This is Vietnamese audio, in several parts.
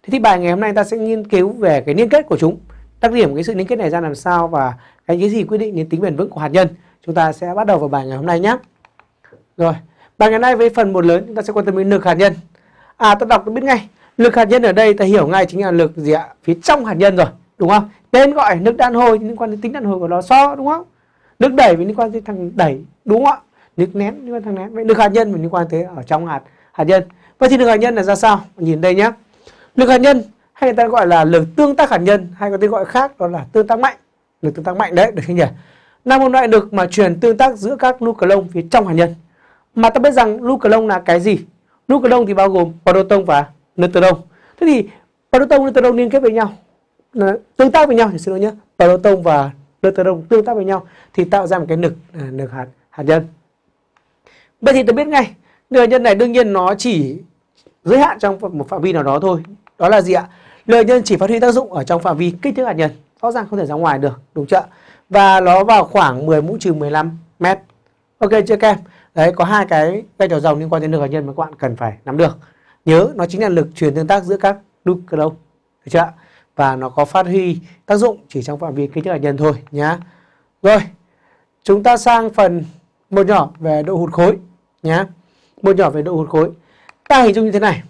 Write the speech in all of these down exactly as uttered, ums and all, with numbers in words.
Thế thì bài ngày hôm nay ta sẽ nghiên cứu về cái liên kết của chúng, đặc điểm của cái sự liên kết này ra làm sao và cái cái gì quyết định đến tính bền vững của hạt nhân. Chúng ta sẽ bắt đầu vào bài ngày hôm nay nhé. Rồi, bài ngày hôm nay với phần một lớn chúng ta sẽ quan tâm đến lực hạt nhân. À, ta đọc tôi biết ngay, lực hạt nhân ở đây ta hiểu ngay chính là lực gì ạ? Phía trong hạt nhân rồi, đúng không? Tên gọi lực đàn hồi liên quan đến tính đàn hồi của lò xo, đúng không? Lực đẩy liên quan đến thằng đẩy, đúng không ạ? Lực nén liên quan đến thằng nén. Vậy lực hạt nhân liên quan tới ở trong hạt hạt nhân. Vậy thì lực hạt nhân là ra sao? Nhìn đây nhé. Lực hạt nhân hay người ta gọi là lực tương tác hạt nhân, hay có tên gọi khác đó là tương tác mạnh. Lực tương tác mạnh đấy, được không nhỉ? Là một loại lực mà truyền tương tác giữa các nucleon phía trong hạt nhân. Mà ta biết rằng nucleon là cái gì? Nucleon thì bao gồm proton và neutron. Thế thì proton và neutron liên kết với nhau, tương tác với nhau thì xin lỗi nhé. Proton và neutron tương tác với nhau thì tạo ra một cái lực lực hạt hạt nhân. Vậy thì ta biết ngay, lực hạt nhân này đương nhiên nó chỉ giới hạn trong một phạm vi nào đó thôi. Đó là gì ạ? Lực hạt nhân chỉ phát huy tác dụng ở trong phạm vi kích thước hạt nhân, rõ ràng không thể ra ngoài được, đúng chưa? Và nó vào khoảng mười mũ trừ mười lăm mét. Ok chưa các em? Đấy, có hai cái cây trò rồng liên quan đến lực hạt nhân mà các bạn cần phải nắm được. Nhớ, nó chính là lực truyền tương tác giữa các nucleon, được chưa? Và nó có phát huy tác dụng chỉ trong phạm vi kích thước hạt nhân thôi nhá. Rồi, chúng ta sang phần một nhỏ về độ hụt khối nhá. Một nhỏ về độ hụt khối. Ta hình dung như thế này.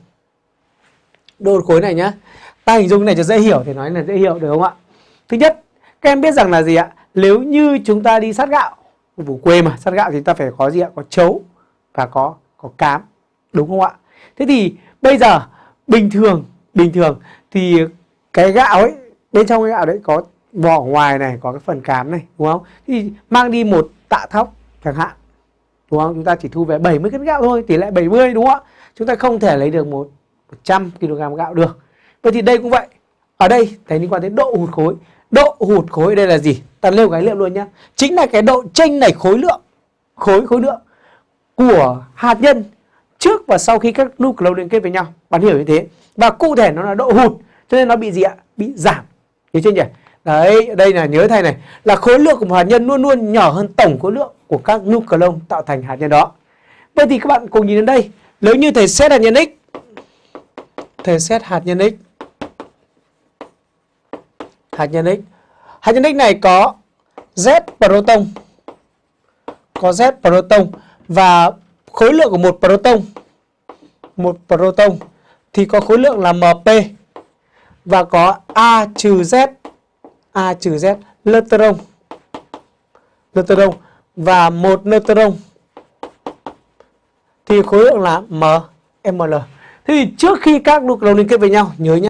Độ hụt khối này nhá. Ta hình dung này cho dễ hiểu thì nói là dễ hiểu được không ạ? Thứ nhất, các em biết rằng là gì ạ? Nếu như chúng ta đi sát gạo, vùng quê mà, sát gạo thì ta phải có gì ạ? Có chấu và có có cám, đúng không ạ? Thế thì bây giờ bình thường, bình thường thì cái gạo ấy, bên trong cái gạo đấy có vỏ ngoài này, có cái phần cám này, đúng không? Thì mang đi một tạ thóc chẳng hạn, đúng không? Chúng ta chỉ thu về bảy mươi cân gạo thôi, tỷ lệ bảy mươi, đúng không ạ? Chúng ta không thể lấy được một trăm ki lô gam gạo được. Vậy thì đây cũng vậy. Ở đây thấy liên quan đến độ hụt khối. Độ hụt khối ở đây là gì? Ta nêu khái niệm luôn nhé. Chính là cái độ chênh lệch khối lượng, khối khối lượng của hạt nhân trước và sau khi các nucleon liên kết với nhau. Bạn hiểu như thế. Và cụ thể nó là độ hụt, cho nên nó bị gì ạ? Bị giảm. Hiểu chưa nhỉ? Đấy, đây là nhớ thầy này, là khối lượng của một hạt nhân luôn luôn nhỏ hơn tổng khối lượng của các nucleon tạo thành hạt nhân đó. Vậy thì các bạn cùng nhìn đến đây, nếu như thầy xét hạt nhân X, thầy xét hạt nhân X, hạt nhân X, hạt nhân X này có Z proton, có Z proton và khối lượng của một proton, một proton thì có khối lượng là M P và có A trừ Z, A trừ Z neutron, neutron và một neutron thì khối lượng là M M L. Thế thì trước khi các nucleon liên kết với nhau, nhớ nhé,